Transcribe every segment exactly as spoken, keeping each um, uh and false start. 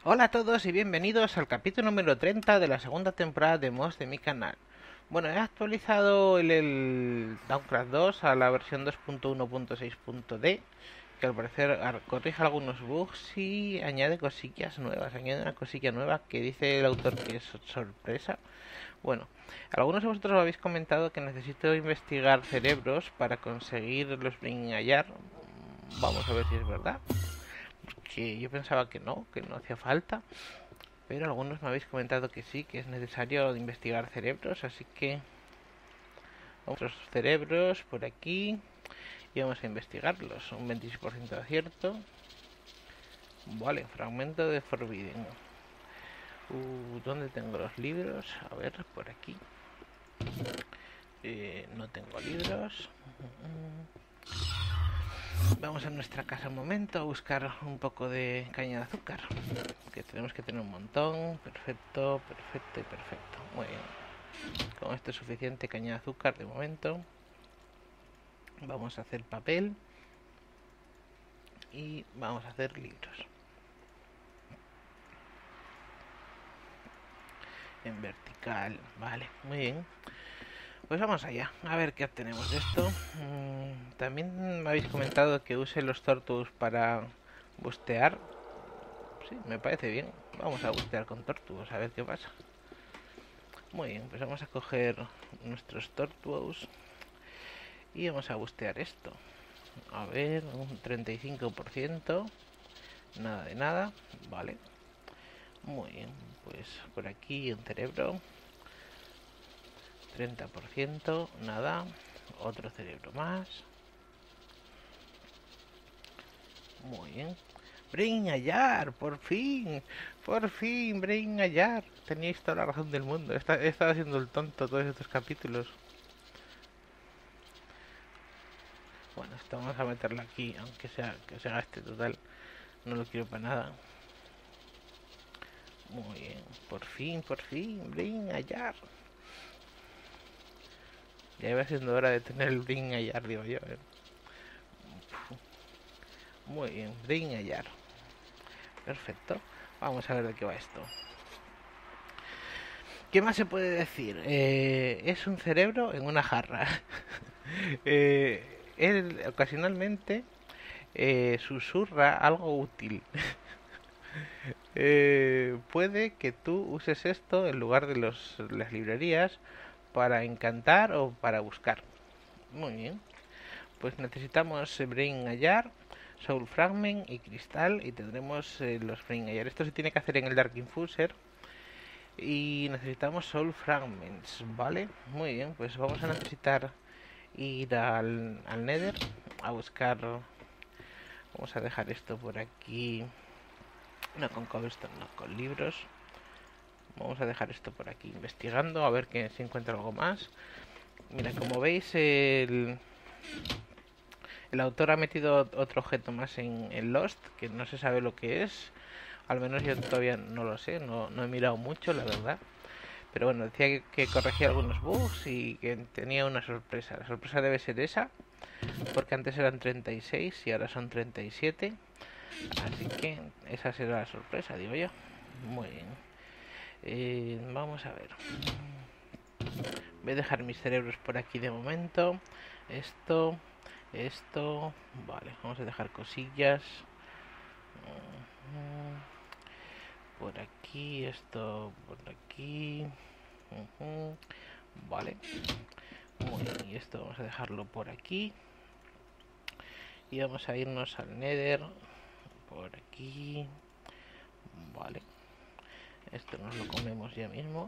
Hola a todos y bienvenidos al capítulo número treinta de la segunda temporada de mods de mi canal. Bueno, he actualizado el, el Downcraft dos a la versión dos punto uno punto seis punto d, que al parecer ar- corrige algunos bugs y añade cosillas nuevas. Añade una cosilla nueva que dice el autor que es sorpresa. Bueno, algunos de vosotros habéis comentado que necesito investigar cerebros para conseguir los Bring Hallar. Vamos a ver si es verdad, que yo pensaba que no, que no hacía falta. Pero algunos me habéis comentado que sí, que es necesario investigar cerebros, así que vamos a los cerebros por aquí y vamos a investigarlos. Un veintiséis por ciento de acierto. Vale, fragmento de Forbidden. Uh, ¿Dónde tengo los libros? A ver, por aquí. Eh, no tengo libros. Vamos a nuestra casa un momento a buscar un poco de caña de azúcar, que tenemos que tener un montón. Perfecto, perfecto y perfecto. Muy bien. Con esto es suficiente caña de azúcar de momento. Vamos a hacer papel y vamos a hacer libros en vertical. Vale, muy bien. Pues vamos allá, a ver qué obtenemos de esto. Mm, también me habéis comentado que use los tortus para bustear. Sí, me parece bien. Vamos a bustear con tortuos, a ver qué pasa. Muy bien, pues vamos a coger nuestros tortuos y vamos a bustear esto. A ver, un treinta y cinco por ciento. Nada de nada. Vale. Muy bien, pues por aquí un cerebro. Treinta por ciento, nada. Otro cerebro más. Muy bien. Brain Hallar, por fin. Por fin, Brain Hallar. Teníais toda la razón del mundo. He estado haciendo el tonto todos estos capítulos. Bueno, esto vamos a meterlo aquí, aunque sea que se gaste total. No lo quiero para nada. Muy bien. Por fin, por fin, Brain Hallar. Ya iba siendo hora de tener el Brain Hallar, digo yo. ¿eh? Muy bien, Brain Hallar. Perfecto. Vamos a ver de qué va esto. ¿Qué más se puede decir? Eh, es un cerebro en una jarra. eh, él ocasionalmente eh, susurra algo útil. eh, puede que tú uses esto en lugar de los, las librerías para encantar o para buscar. Muy bien. Pues necesitamos eh, Brain Hallar, Soul Fragment y Cristal y tendremos eh, los Brain Hallar. Esto se tiene que hacer en el Dark Infuser. Y necesitamos Soul Fragments, ¿vale? Muy bien, pues vamos a necesitar ir al, al Nether a buscar. Vamos a dejar esto por aquí. No con cobblestone, no con libros. Vamos a dejar esto por aquí investigando a ver que se encuentra algo más. Mira, como veis, el, el autor ha metido otro objeto más en, en Lost, que no se sabe lo que es. Al menos yo todavía no lo sé, no, no he mirado mucho, la verdad. Pero bueno, decía que, que corregía algunos bugs y que tenía una sorpresa. La sorpresa debe ser esa, porque antes eran treinta y seis y ahora son treinta y siete. Así que esa será la sorpresa, digo yo. Muy bien. Eh, vamos a ver. Voy a dejar mis cerebros por aquí de momento. Esto, esto. Vale, vamos a dejar cosillas. Por aquí, esto por aquí. Vale. Muy bien, y esto vamos a dejarlo por aquí. Y vamos a irnos al Nether. Por aquí. Vale. Esto nos lo comemos ya mismo.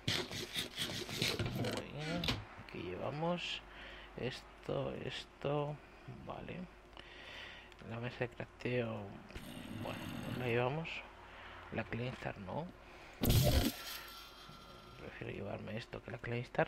Muy bien. Aquí llevamos esto, esto. Vale. La mesa de crafteo. Bueno, nos la llevamos. La Cleanstar no. Prefiero llevarme esto que la Cleanstar.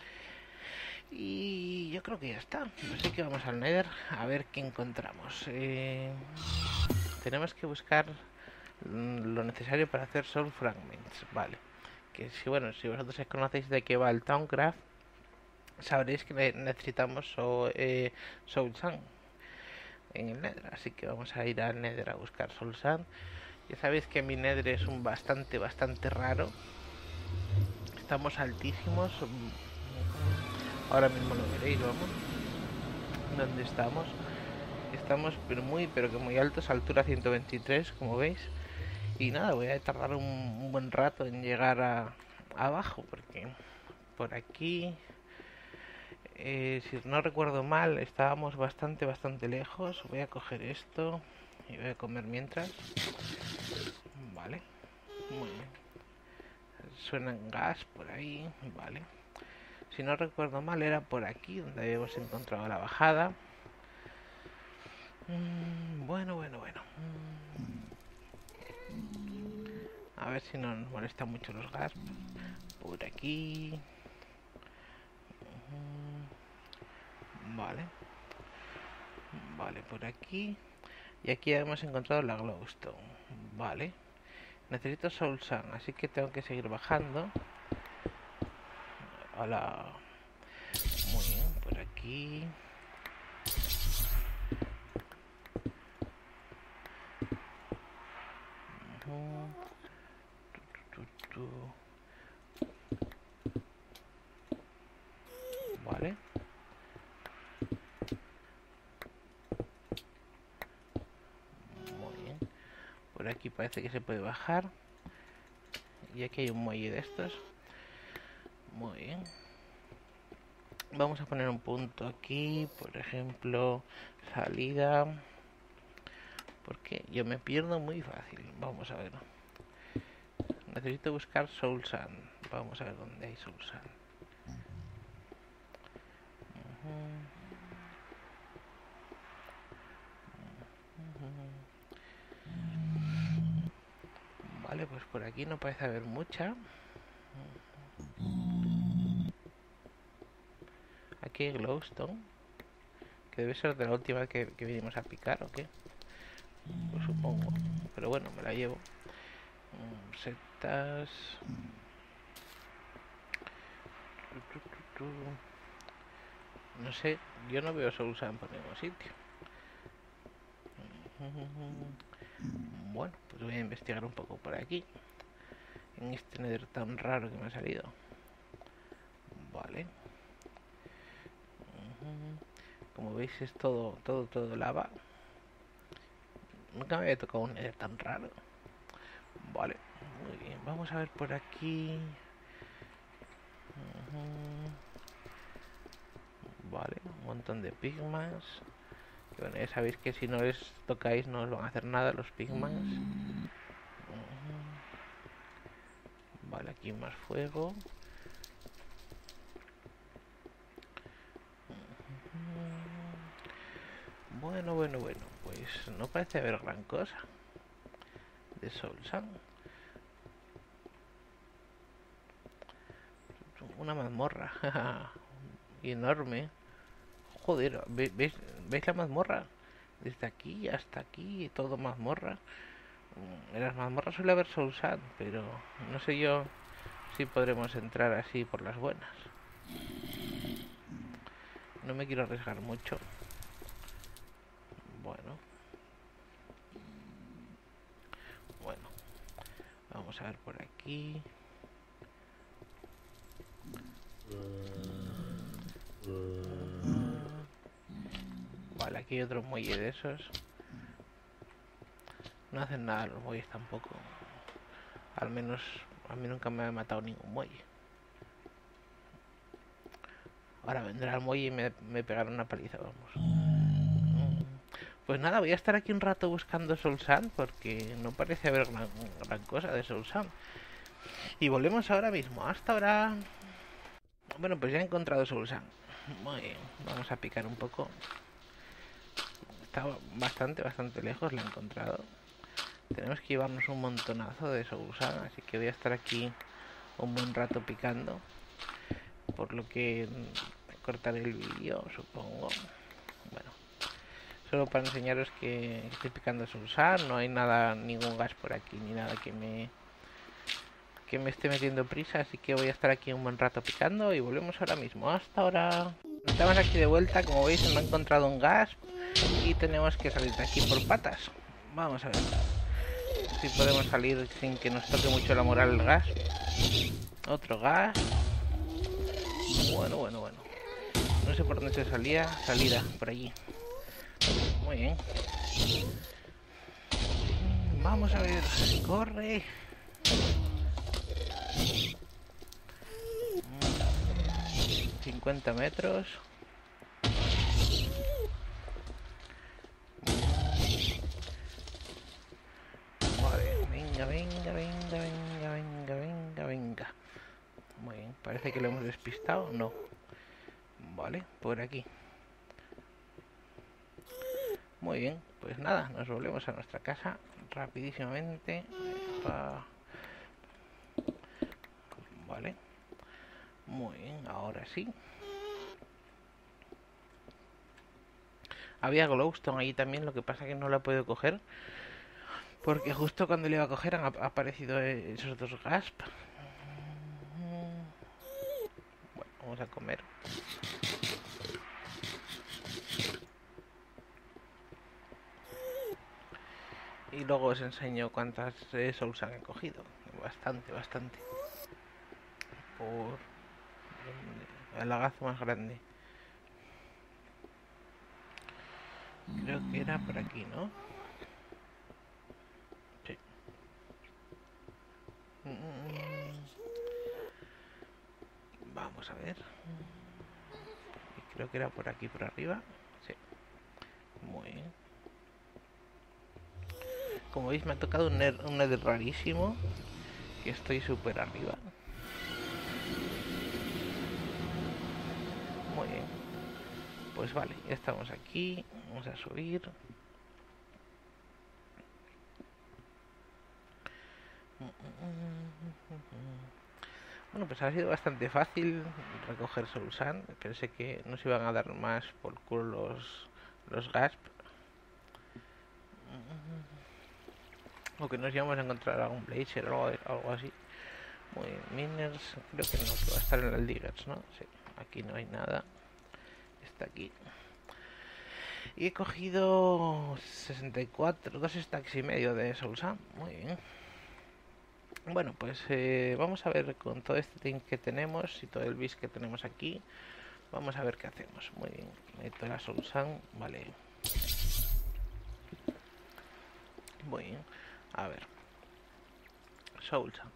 Y yo creo que ya está. Así que vamos al Nether a ver qué encontramos. Eh, tenemos que buscar lo necesario para hacer Soul Fragments. Vale. Que si bueno, si vosotros conocéis de qué va el Towncraft, sabréis que necesitamos so, eh, Soul Sand en el Nether. Así que vamos a ir al Nether a buscar Soul Sand. Ya sabéis que mi nether es un bastante, bastante raro. Estamos altísimos. Ahora mismo lo veréis, vamos. ¿Dónde estamos? Estamos pero muy, pero que muy altos, altura ciento veintitrés, como veis. Y nada, voy a tardar un, un buen rato en llegar a, abajo, porque por aquí, eh, si no recuerdo mal, estábamos bastante, bastante lejos. Voy a coger esto y voy a comer mientras. Vale, muy bien. Suenan gas por ahí, vale. Si no recuerdo mal, era por aquí donde habíamos encontrado la bajada. Mm, bueno, bueno, bueno. Mm. A ver si no nos molesta mucho los gas. Por aquí. Mm. Vale. Vale, por aquí. Y aquí hemos encontrado la glowstone. Vale. Necesito soul sand, así que tengo que seguir bajando. Hola. Muy bien, por aquí. Uh-huh. Tu, tu, tu, tu. Vale. Muy bien. Por aquí parece que se puede bajar. Y aquí hay un muelle de estos. Muy bien. Vamos a poner un punto aquí, por ejemplo, salida. Porque yo me pierdo muy fácil. Vamos a ver. Necesito buscar soul sand. Vamos a ver dónde hay soul sand. Uh-huh. Uh-huh. Vale, pues por aquí no parece haber mucha. Aquí hay glowstone, que debe ser de la última que, que vinimos a picar, ¿o qué? Pues supongo, pero bueno, me la llevo. Setas. No sé, yo no veo soul sand por ningún sitio. Bueno, pues voy a investigar un poco por aquí, en este nether tan raro que me ha salido. Vale. Como veis es todo, todo, todo lava. Nunca me había tocado un nether tan raro. Vale, muy bien. Vamos a ver por aquí. Uh-huh. Vale, un montón de pigmas. Y bueno, ya sabéis que si no les tocáis no os van a hacer nada los pigmas. Uh-huh. Vale, aquí más fuego. Uh-huh. Bueno, bueno, bueno. Pues no parece haber gran cosa de soul sand. Una mazmorra enorme. Joder, ¿veis, ¿veis la mazmorra? Desde aquí hasta aquí, todo mazmorra. En las mazmorras suele haber soul sand, pero no sé yo si podremos entrar así por las buenas. No me quiero arriesgar mucho. Bueno. Bueno. Vamos a ver por aquí. Vale, aquí hay otro muelle de esos. No hacen nada los muelles tampoco. Al menos a mí nunca me ha matado ningún muelle. Ahora vendrá el muelle y me, me pegará una paliza, vamos. Pues nada, voy a estar aquí un rato buscando soul sand porque no parece haber gran, gran cosa de soul sand. Y volvemos ahora mismo. Hasta ahora. Bueno, pues ya he encontrado soul sand. Muy bien, vamos a picar un poco. Está bastante, bastante lejos, la he encontrado. Tenemos que llevarnos un montonazo de soul sand, así que voy a estar aquí un buen rato picando. Por lo que cortaré el vídeo, supongo. Bueno, solo para enseñaros que estoy picando soul sand. No hay nada, ningún gas por aquí, ni nada que me que me esté metiendo prisa, así que voy a estar aquí un buen rato picando y volvemos ahora mismo. Hasta ahora. Estamos aquí de vuelta, como veis me ha encontrado un gas y tenemos que salir de aquí por patas. Vamos a ver. si podemos salir sin que nos toque mucho la moral el gas. Otro gas. Bueno, bueno, bueno. No sé por dónde se salía. Salida, por allí. Muy bien. Vamos a ver. Corre. cincuenta metros. Vale, venga, venga, venga, venga, venga, venga, venga. Muy bien, parece que lo hemos despistado. No. Vale, por aquí. Muy bien, pues nada, nos volvemos a nuestra casa rapidísimamente. Vale. Muy bien, ahora sí. Había glowstone ahí también, lo que pasa que no la puedo coger porque justo cuando le iba a coger han ap aparecido esos dos gasp. Bueno, vamos a comer. Y luego os enseño cuántas eh, souls han cogido. Bastante, bastante. Por el lagazo más grande. Creo que era por aquí, ¿no? Sí. Vamos a ver. Creo que era por aquí, por arriba. Sí. Muy bien. Como veis me ha tocado un nether, un nether rarísimo. Que estoy súper arriba. Muy bien. Pues vale, ya estamos aquí. Vamos a subir. Bueno, pues ha sido bastante fácil recoger Soul Sand. Pensé que nos iban a dar más por culo los, los gasp. O que nos íbamos a encontrar algún blazer o algo, algo así. Muy bien, miners, creo que no, que va a estar en el diggers, ¿no? Sí, aquí no hay nada. Está aquí. Y he cogido sesenta y cuatro, dos stacks y medio de Soul Sand. Muy bien. Bueno, pues eh, vamos a ver con todo este team que tenemos y todo el bis que tenemos aquí. Vamos a ver qué hacemos. Muy bien, meto la Soul Sand, vale. Muy bien, a ver. Soul Sand.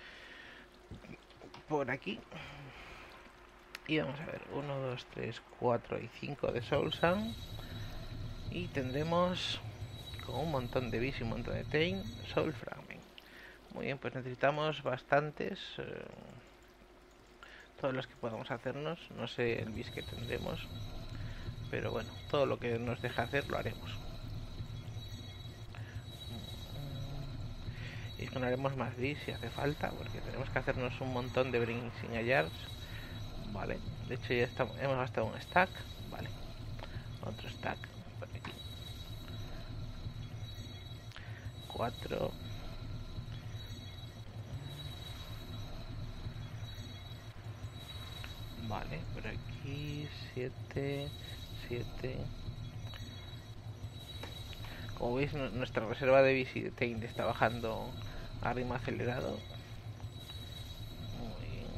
Por aquí. Y vamos a ver, uno, dos, tres, cuatro y cinco de Soul Sand. Y tendremos con un montón de bis y un montón de team, Soul Fragment. Muy bien, pues necesitamos bastantes. Eh, todos los que podamos hacernos. No sé el bis que tendremos. Pero bueno, todo lo que nos deja hacer lo haremos. Y ganaremos más bis si hace falta. Porque tenemos que hacernos un montón de Bringing Yards. Vale, de hecho ya estamos, hemos gastado un stack. Vale, otro stack por aquí. Cuatro. Vale, por aquí siete, siete. Como veis, nuestra reserva de Visitaint está bajando a ritmo acelerado. Muy bien.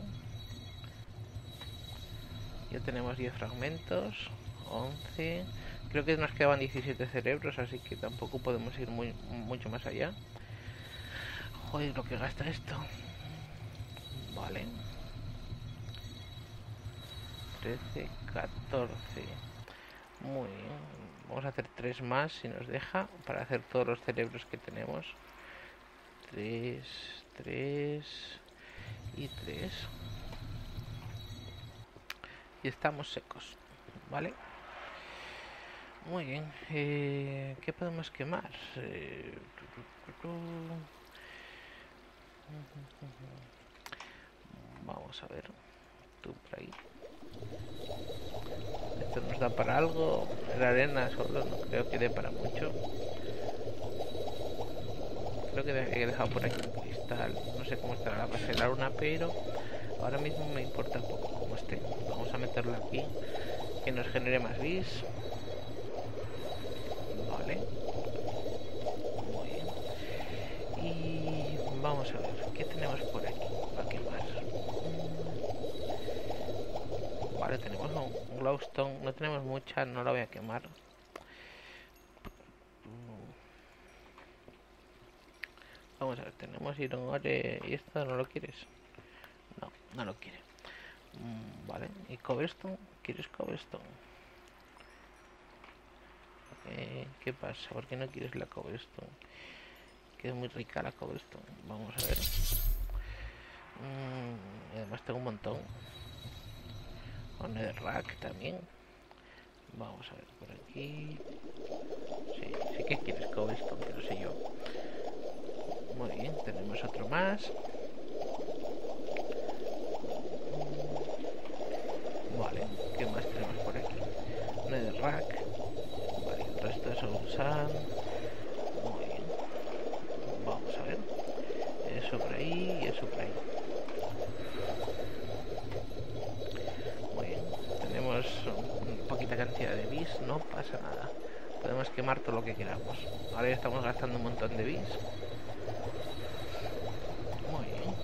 Ya tenemos diez fragmentos, once. Creo que nos quedaban diecisiete cerebros, así que tampoco podemos ir muy mucho más allá. Joder, lo que gasta esto. Vale. trece, catorce. Muy bien. Vamos a hacer tres más si nos deja para hacer todos los cerebros que tenemos. tres, tres y tres. Y estamos secos. Vale. Muy bien. Eh, ¿Qué podemos quemar? Eh, Vamos a ver. Tú por ahí. Esto nos da para algo. La arena solo no creo que dé para mucho. Creo que he dejado por aquí un cristal. No sé cómo estará la base de la luna, pero ahora mismo me importa poco cómo esté. Vamos a meterlo aquí, que nos genere más bis. Vale. Muy bien. vamos a ver, ¿qué tenemos por aquí para quemar? Vale, tenemos un glowstone, no tenemos mucha, no la voy a quemar. Vamos a ver, tenemos iron ore y esto, ¿no lo quieres? No, no lo quiere. Mm, vale, ¿y cobblestone? ¿Quieres cobblestone? Eh, ¿Qué pasa? ¿Por qué no quieres la cobblestone? Que es muy rica la cobblestone. Vamos a ver. Mm, y además tengo un montón. O netherrack también. Vamos a ver por aquí. Sí, sí que quieres cobblestone, que lo sé yo. Muy bien, tenemos otro más. Vale, ¿qué más tenemos por aquí? Netherrack. Vale, el resto es un sand. Muy bien. Vamos a ver. Eso por ahí y eso por ahí. Muy bien. Tenemos una poquita cantidad de bis, no pasa nada. Podemos quemar todo lo que queramos. Ahora ya estamos gastando un montón de bis. Muy bien.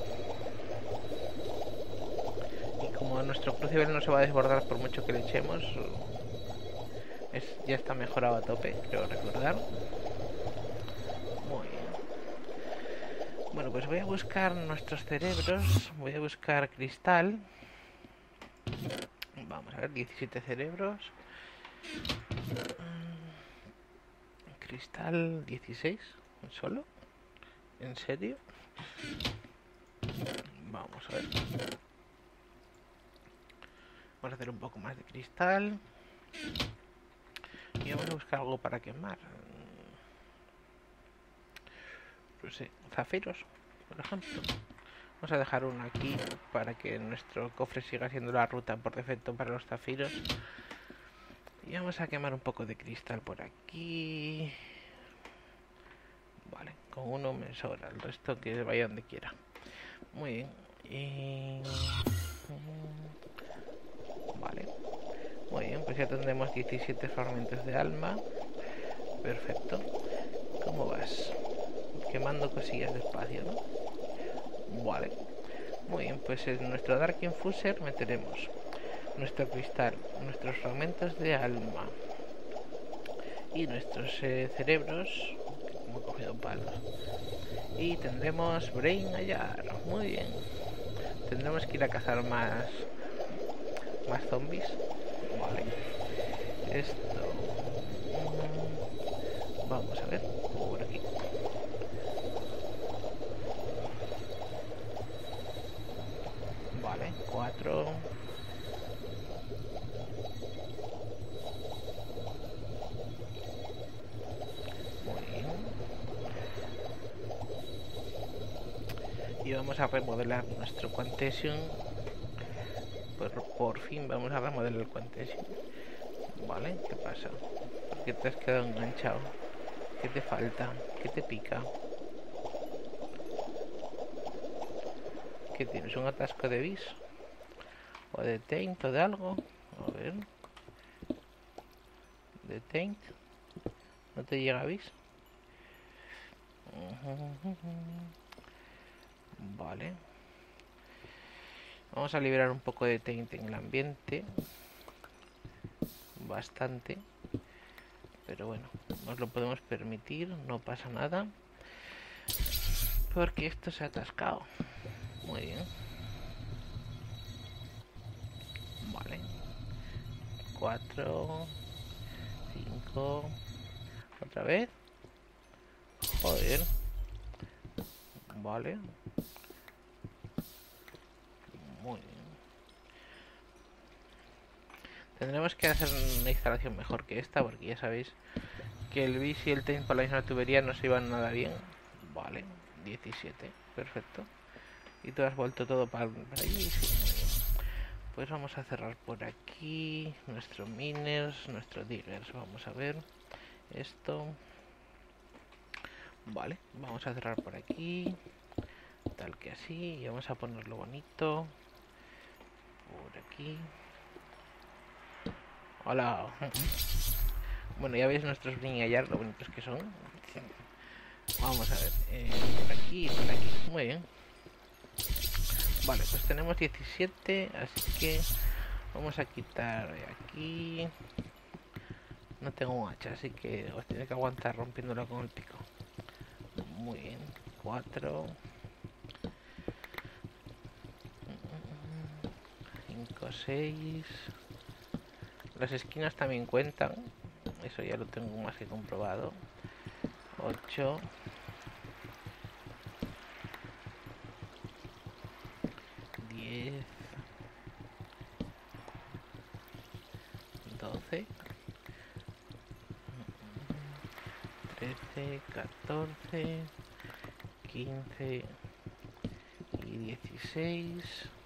Y como nuestro crucible no se va a desbordar por mucho que le echemos, es, ya está mejorado a tope, creo recordar. Muy bien. Bueno, pues voy a buscar nuestros cerebros. Voy a buscar cristal. Vamos a ver, diecisiete cerebros. Cristal dieciséis. ¿Solo? ¿En serio? Vamos a ver. Vamos a hacer un poco más de cristal. Y vamos a buscar algo para quemar. No sé, zafiros, por ejemplo. Vamos a dejar uno aquí para que nuestro cofre siga siendo la ruta por defecto para los zafiros. Y vamos a quemar un poco de cristal por aquí. Vale, con uno me sobra, el resto que vaya donde quiera. Muy bien. Y... Vale. Muy bien, pues ya tendremos diecisiete fragmentos de alma. Perfecto. ¿Cómo vas? Quemando cosillas despacio, ¿no? Vale. Muy bien, pues en nuestro Dark Infuser meteremos nuestro cristal, nuestros fragmentos de alma y nuestros eh, cerebros, como he cogido palos. Y tendremos Brain Hallar. Muy bien. Tendremos que ir a cazar más más zombies. Vale. Esto. Mm, vamos a ver. Por aquí. Vale. Cuatro. Muy bien. Y vamos a remodelar nuestro Quantession. Por, por fin vamos a remodelar el Quantession. Vale, ¿qué pasa? ¿Por qué te has quedado enganchado? ¿Qué te falta? ¿Qué te pica? ¿Qué tienes? ¿Un atasco de bis? ¿O de taint o de algo? A ver. ¿De taint? ¿No te llega bis? Vale. Vamos a liberar un poco de taint en el ambiente. Bastante. Pero bueno, nos lo podemos permitir, no pasa nada. Porque esto se ha atascado. Muy bien. Vale. Cuatro. Cinco. Otra vez. Joder. Vale. Muy bien. Tendremos que hacer una instalación mejor que esta, porque ya sabéis que el bis y el taint por la misma tubería no se iban nada bien. Vale, diecisiete, perfecto. Y tú has vuelto todo para, para allí. Sí. Pues vamos a cerrar por aquí nuestro miners, nuestro diggers. Vamos a ver esto. Vale, vamos a cerrar por aquí, tal que así, y vamos a ponerlo bonito por aquí. Hola. Bueno, ya veis nuestros Brain Hallar, lo bonitos que son. Vamos a ver, eh, por aquí y por aquí. Muy bien. Vale, pues tenemos diecisiete, así que vamos a quitar de aquí. No tengo un hacha, así que os tiene que aguantar rompiéndolo con el pico. Muy bien, cuatro, cinco, seis. Las esquinas también cuentan, eso ya lo tengo más que comprobado. ocho, diez, doce, trece, catorce, quince y dieciséis.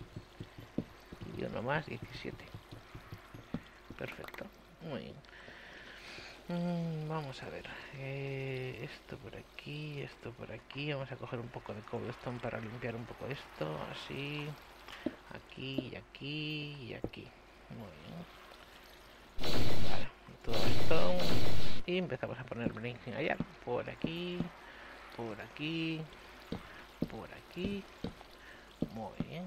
Y uno más, diecisiete. Perfecto, muy bien. Mm, vamos a ver, eh, esto por aquí, esto por aquí. Vamos a coger un poco de cobblestone para limpiar un poco esto, así. Aquí y aquí y aquí. Muy bien. Vale, todo esto. Y empezamos a poner blinking allá. Por aquí, por aquí, por aquí. Muy bien.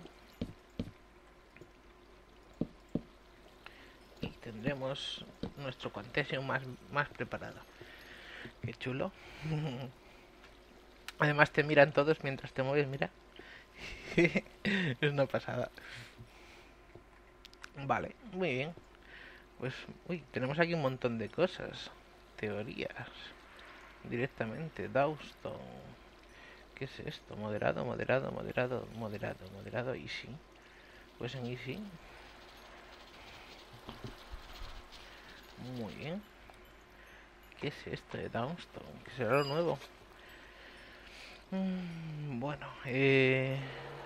Y tendremos nuestro Quantesium más, más preparado. Qué chulo. Además te miran todos mientras te mueves, mira. Es una pasada. Vale, muy bien. Pues, uy, tenemos aquí un montón de cosas. Teorías. Directamente. Dawstone. ¿Qué es esto? Moderado, moderado, moderado, moderado, moderado, easy. Pues en easy. Muy bien. ¿Qué es esto de Downstone? ¿Qué será lo nuevo? Mm, bueno, eh...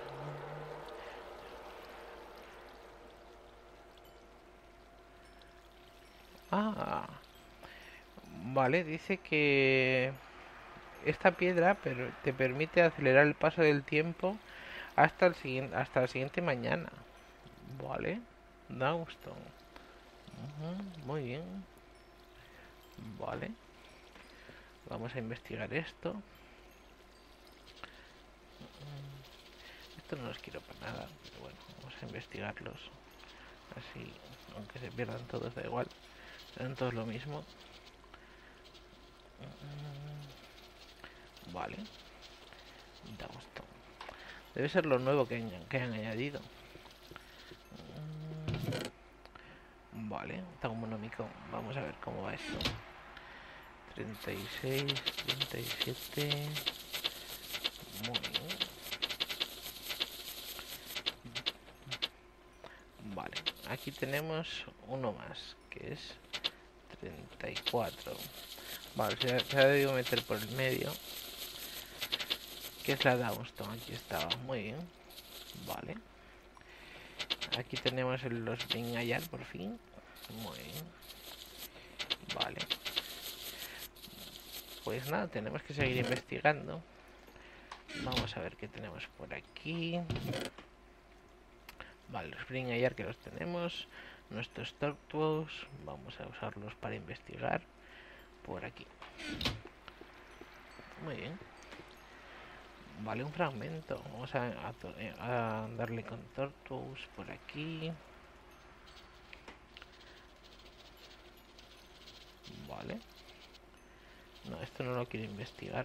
Ah, vale, dice que esta piedra pero te permite acelerar el paso del tiempo hasta el siguiente, hasta la siguiente mañana. Vale, Downstone. Ujú, muy bien. Vale, vamos a investigar esto. Esto no los quiero para nada, pero bueno, vamos a investigarlos. Así, aunque se pierdan todos, da igual. Serán todos lo mismo. Vale. Downstone. Debe ser lo nuevo que han, que han añadido. Vale, está un monomico. Vamos a ver cómo va esto. treinta y seis, treinta y siete. Muy bien. Vale, aquí tenemos uno más, que es treinta y cuatro. Vale, se ha, se ha debido meter por el medio. Que es la Downstone, aquí estaba, muy bien. Vale. Aquí tenemos el, los Bingayar por fin. Muy bien. Vale. Pues nada, tenemos que seguir investigando. Vamos a ver qué tenemos por aquí. Vale, los Bingayar que los tenemos. Nuestros Tortuos. Vamos a usarlos para investigar. Por aquí. Muy bien. Vale, un fragmento. Vamos a, a, a darle con Tortuos por aquí. Vale. No, esto no lo quiero investigar.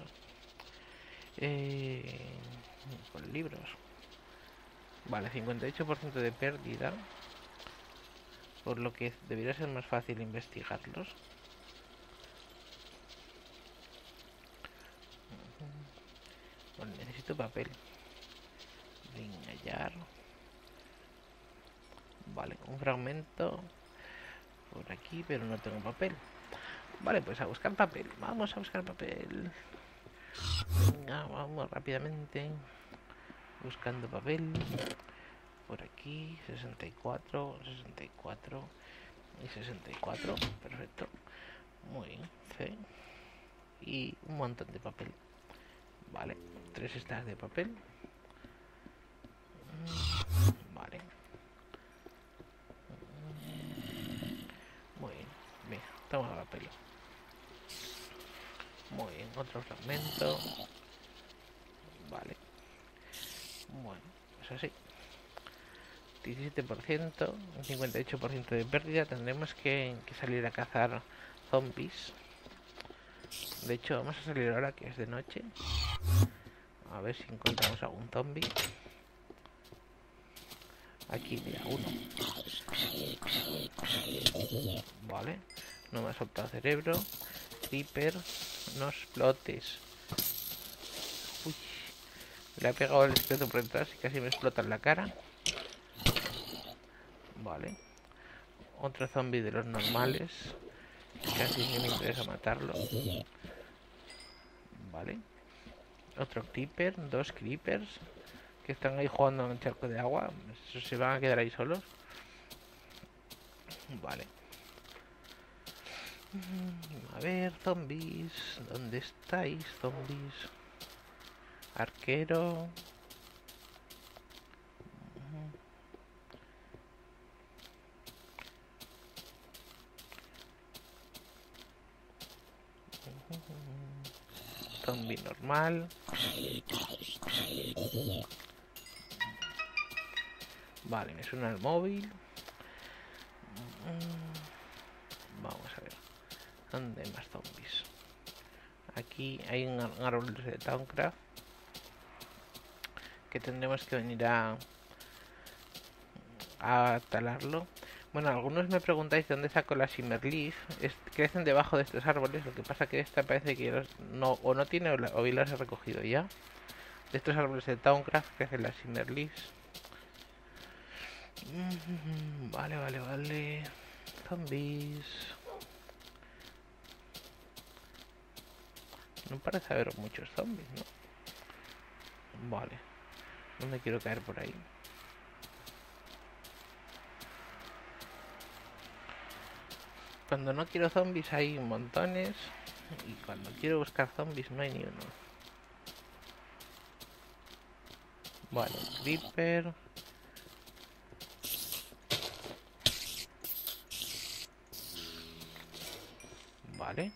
Eh, con libros. Vale, cincuenta y ocho por ciento de pérdida. Por lo que debería ser más fácil investigarlos. Bueno, necesito papel. Hallar. Vale, un fragmento por aquí, pero no tengo papel. Vale, pues a buscar papel. Vamos a buscar papel. Venga, vamos rápidamente. Buscando papel. Por aquí, sesenta y cuatro, sesenta y cuatro y sesenta y cuatro. Perfecto. Muy bien. C. Y un montón de papel. Vale, tres stacks de papel. Vale. Muy bien. Venga, toma papel. Muy bien, otro fragmento. Vale. Bueno, pues así. diecisiete por ciento, un cincuenta y ocho por ciento de pérdida. Tendremos que, que salir a cazar zombies. De hecho, vamos a salir ahora que es de noche. A ver si encontramos algún zombie. Aquí, mira, uno. Vale. No me ha soltado cerebro. Creeper. No explotes. Uy. Le ha pegado el esqueleto por detrás y casi me explota en la cara. Vale. Otro zombie de los normales. Casi ni me interesa matarlo. Vale. Otro creeper. Dos creepers. Que están ahí jugando en el charco de agua. Se van a quedar ahí solos. Vale. A ver, zombies. ¿Dónde estáis, zombies? Arquero. Zombie normal. Vale, me suena el móvil. Vamos a ver. ¿Dónde hay más zombies? Aquí hay un árbol de Thaumcraft que tendremos que venir a a talarlo. Bueno, algunos me preguntáis de dónde saco la Shimmerleaf. Es, crecen debajo de estos árboles. Lo que pasa que esta parece que los, no, o no tiene o, la, o bien las he recogido ya. De estos árboles de Thaumcraft crecen las Shimmerleafs. Mm, vale, vale, vale. Zombies. No parece haber muchos zombies, ¿no? Vale. No me quiero caer por ahí. Cuando no quiero zombies hay montones. Y cuando quiero buscar zombies no hay ni uno. Vale, creeper. Vale.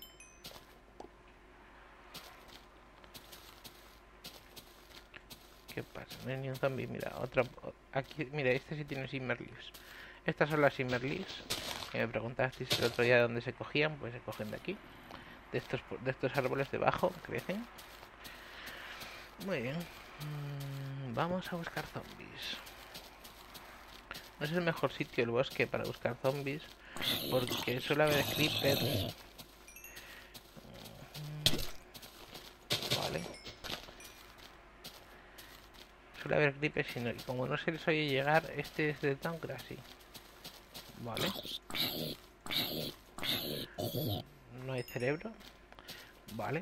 ¿Qué pasa? No hay ni un zombie. Mira, otra. Aquí, mira, este sí tiene Shimmerleafs. Estas son las Shimmerleafs. Que me preguntasteis el otro día de dónde se cogían. Pues se cogen de aquí. De estos, de estos árboles debajo crecen. Muy bien. Mm, vamos a buscar zombies. No es el mejor sitio el bosque para buscar zombies. Porque suele haber creepers. Vale. Suele haber creepers y, no, y como no se les oye llegar, este es de Thaumcraft, sí. Vale. No hay cerebro. Vale.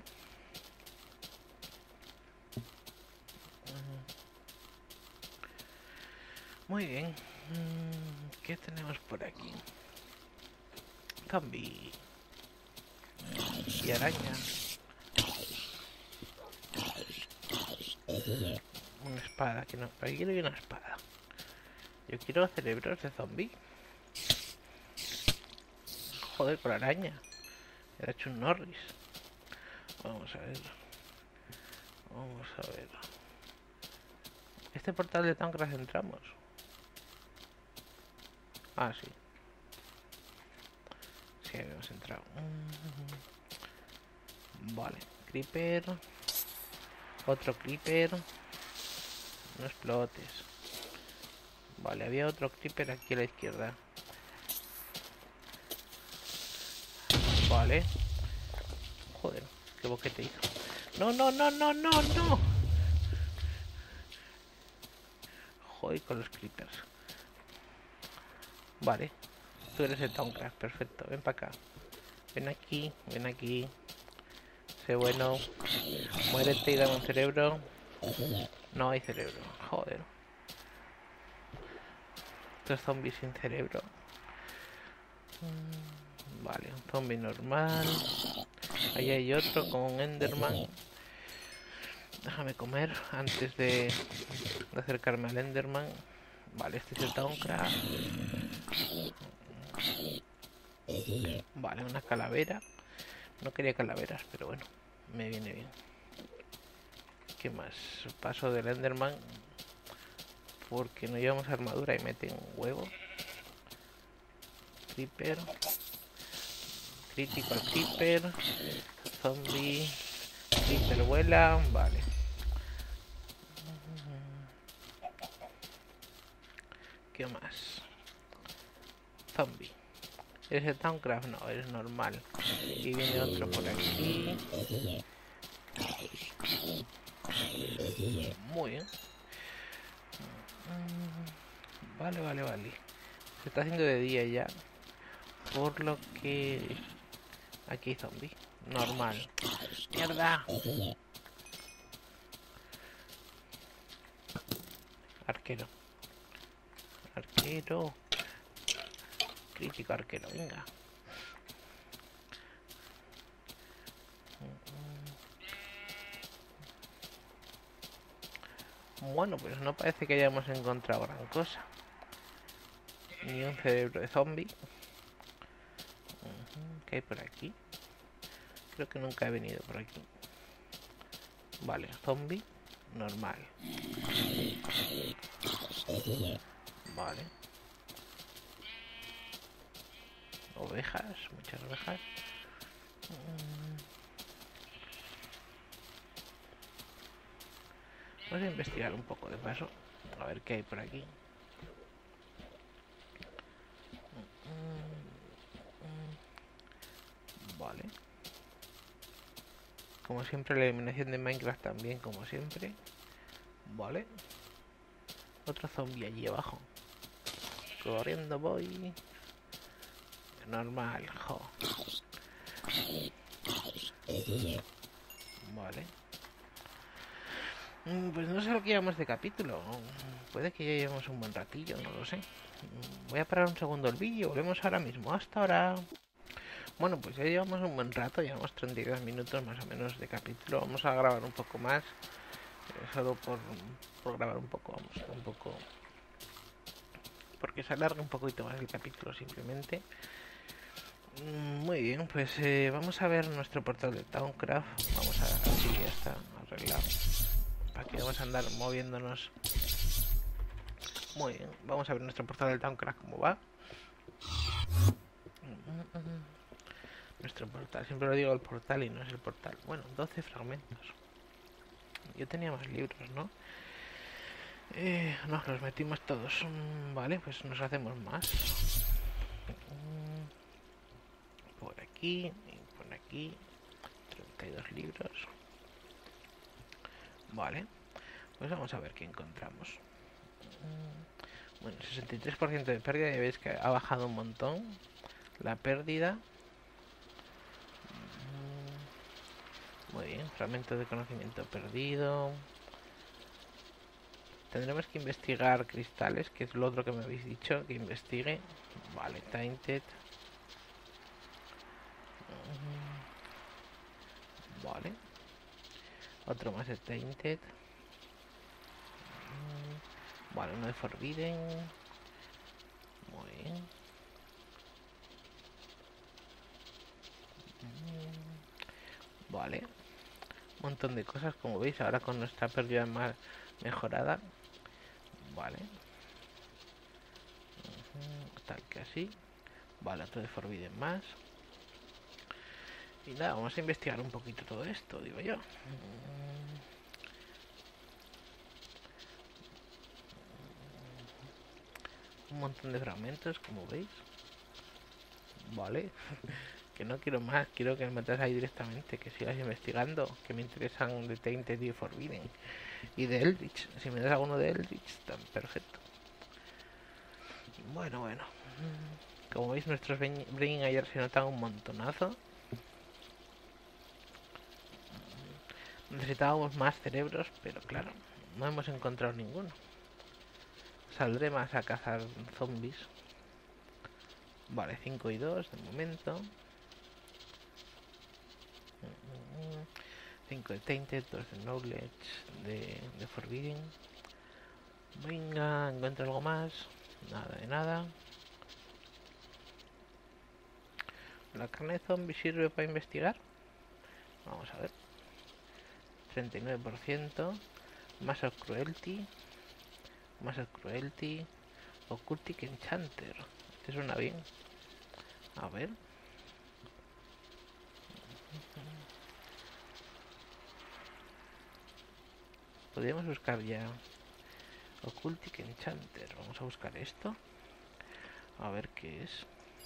Muy bien. ¿Qué tenemos por aquí? Zombie. Y araña. Una espada. Que no. Aquí quiero una espada. Yo quiero cerebros de zombie. Joder, con la araña. Era hecho un Norris. Vamos a ver. Vamos a ver. Este portal de Thaumcraft entramos. Ah, sí. Sí, habíamos entrado. Vale. Creeper. Otro creeper. No explotes. Vale, había otro creeper aquí a la izquierda. Vale. Joder, qué boquete hizo. No, no, no, no, no, no. Joder con los creepers. Vale. Tú eres el Thaumcraft, perfecto. Ven para acá. Ven aquí, ven aquí. Sé bueno. Muérete y dame un cerebro. No hay cerebro. Joder. Estos zombies sin cerebro. Vale, un zombie normal. Ahí hay otro con un Enderman. Déjame comer antes de, de acercarme al Enderman. Vale, este es el Thaumcraft. Vale, una calavera. No quería calaveras, pero bueno. Me viene bien. ¿Qué más? Paso del Enderman. Porque no llevamos armadura y meten un huevo. Creeper. Crítico al Creeper. Zombie. Creeper vuela. Vale. ¿Qué más? Zombie. ¿Es el Thaumcraft? No, es normal. Y viene otro por aquí. Muy bien. Vale, vale, vale. Se está haciendo de día ya. Por lo que... Aquí hay zombie. Normal. ¡Mierda! Arquero. Arquero. Crítico arquero, venga. Bueno, pues no parece que hayamos encontrado gran cosa. Ni un cerebro de zombie. ¿Qué hay por aquí? Creo que nunca he venido por aquí. Vale, zombie. Normal. Vale. Ovejas, muchas ovejas. Vamos a investigar un poco de paso. A ver qué hay por aquí. Vale. Como siempre, la eliminación de Minecraft también, como siempre. Vale. Otro zombie allí abajo. Corriendo voy. Normal, jo. Vale. Pues no sé lo que llevamos de capítulo. Puede que ya llevemos un buen ratillo, no lo sé. Voy a parar un segundo el vídeo. Volvemos ahora mismo. Hasta ahora. Bueno, pues ya llevamos un buen rato. Llevamos treinta y dos minutos más o menos de capítulo. Vamos a grabar un poco más. Eh, solo por, por grabar un poco. Vamos, un poco... Porque se alarga un poquito más el capítulo simplemente. Muy bien, pues eh, vamos a ver nuestro portal de Thaumcraft. Vamos a ver si ya está arreglado. Para que vamos a andar moviéndonos. Muy bien, vamos a ver nuestro portal del Thaumcraft cómo va. Nuestro portal, siempre lo digo el portal y no es el portal. Bueno, doce fragmentos. Yo tenía más libros, ¿no? Eh, no, los metimos todos. Vale, pues nos hacemos más. Por aquí y por aquí. treinta y dos libros. Vale, pues vamos a ver qué encontramos. Bueno, sesenta y tres por ciento de pérdida. Ya veis que ha bajado un montón la pérdida. Muy bien, fragmento de conocimiento perdido. Tendremos que investigar cristales, que es lo otro que me habéis dicho que investigue. Vale, Tainted. Vale. Otro más de Tainted. Vale, uno de Forbidden. Muy bien. Vale. Un montón de cosas, como veis, ahora con nuestra pérdida más mejorada. Vale. Tal que así. Vale, otro de Forbidden más. Y nada, vamos a investigar un poquito todo esto, digo yo. Un montón de fragmentos, como veis. Vale. Que no quiero más, quiero que me metas ahí directamente, que sigas investigando, que me interesan de Tainted y Forbidden. Y de Eldritch, si me das alguno de Eldritch, tan perfecto. Bueno, bueno. Como veis, nuestros Brain ayer se notan un montonazo. Necesitábamos más cerebros, pero claro, no hemos encontrado ninguno. Saldré más a cazar zombies. Vale, cinco y dos de momento. cinco de Tainted, dos de Knowledge, de, de Forbidden. Venga, encuentro algo más. Nada de nada. ¿La carne de zombie sirve para investigar? Vamos a ver. treinta y nueve por ciento. Mass of Cruelty. Mass of Cruelty. Occultic Enchanter. Este suena bien. A ver. Podríamos buscar ya Occultic Enchanter. Vamos a buscar esto. A ver qué es.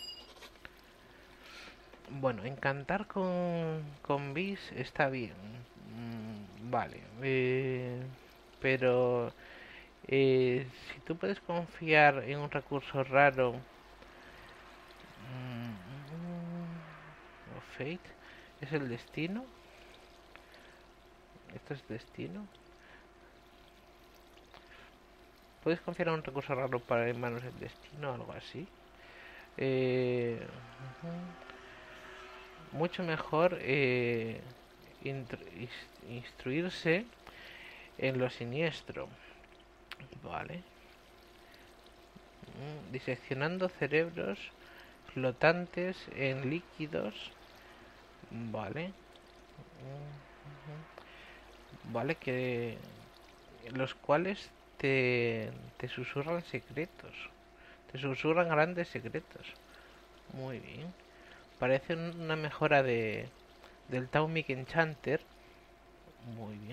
Bueno, encantar con, con bis está bien. Mm, vale. Eh, pero eh, si tú puedes confiar en un recurso raro. Mm, o Fate. ¿Es el destino? ¿Esto es destino? ¿Puedes confiar en un recurso raro para en manos del destino o algo así? Eh, uh-huh. Mucho mejor eh, instruirse en lo siniestro. Vale. Mm, diseccionando cerebros flotantes en líquidos. Vale. Uh-huh. Vale, que los cuales te, te susurran secretos. Te susurran grandes secretos. Muy bien. Parece una mejora de del Taumic Enchanter. Muy bien.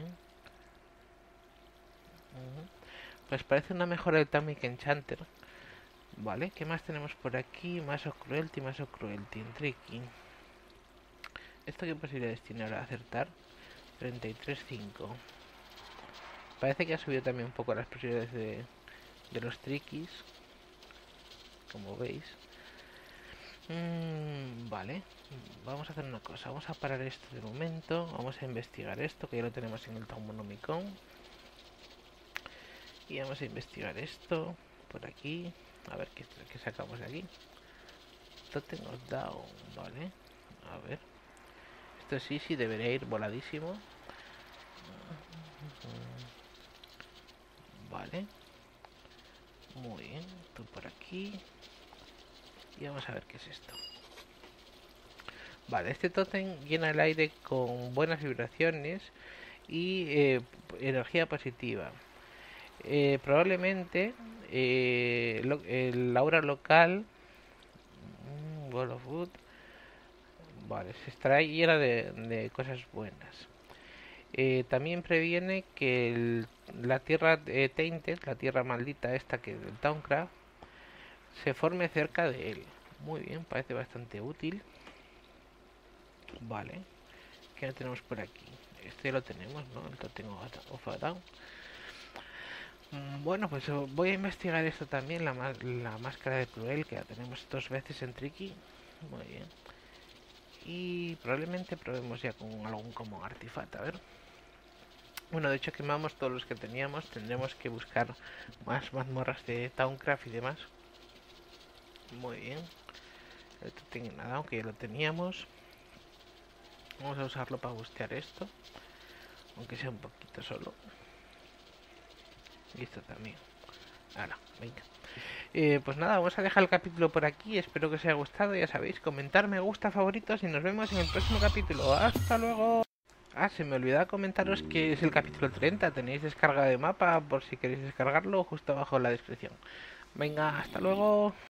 Uh-huh. Pues parece una mejora del Taumic Enchanter. Vale, ¿qué más tenemos por aquí? Mass of Cruelty, Mass of Cruelty, Tricky. ¿Esto qué posibilidades tiene ahora de acertar? treinta y tres punto cinco. Parece que ha subido también un poco las posibilidades de, de los Trickies. Como veis. Mm, vale, vamos a hacer una cosa. Vamos a parar esto de momento. Vamos a investigar esto, que ya lo tenemos en el Taumonomicon. Y vamos a investigar esto por aquí. A ver qué, qué sacamos de aquí. Totem of Down, vale. A ver. Esto sí, sí, debería ir voladísimo. Vale. Muy bien. Tú por aquí. Y vamos a ver qué es esto. Vale, este tótem llena el aire con buenas vibraciones y eh, energía positiva. Eh, probablemente eh, lo, el aura local mm, Wall of Wood, vale, se estará llena de, de cosas buenas. Eh, también previene que el, la tierra eh, Tainted, la tierra maldita esta que del Towncraft, se forme cerca de él. Muy bien, parece bastante útil. Vale, ¿qué tenemos por aquí? Este lo tenemos, ¿no? El Totem of a Down. Bueno, pues voy a investigar esto también, la, la máscara de Cruel, que la tenemos dos veces en Tricky. Muy bien. Y probablemente probemos ya con algún como artefacto, a ver. Bueno, de hecho quemamos todos los que teníamos. Tendremos que buscar más mazmorras de Towncraft y demás. Muy bien. Esto tiene nada, aunque ya lo teníamos. Vamos a usarlo para bustear esto, aunque sea un poquito solo. Y esto también. Ahora, venga. Eh, pues nada, vamos a dejar el capítulo por aquí. Espero que os haya gustado. Ya sabéis, comentar, me gusta, favoritos. Y nos vemos en el próximo capítulo. ¡Hasta luego! Ah, se me olvidaba comentaros que es el capítulo treinta. Tenéis descarga de mapa por si queréis descargarlo justo abajo en la descripción. Venga, hasta luego.